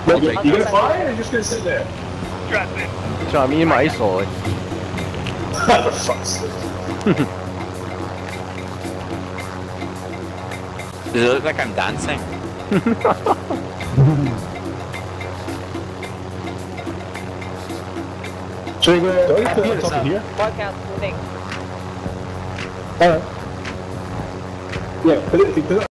You gonna fly or are you just gonna sit there? So I'm eating my ice lolly. For fuck's sake. Does it look like I'm dancing? Should we go? Don't you put it on top of here? Forecast moving. Alright. Yeah, put it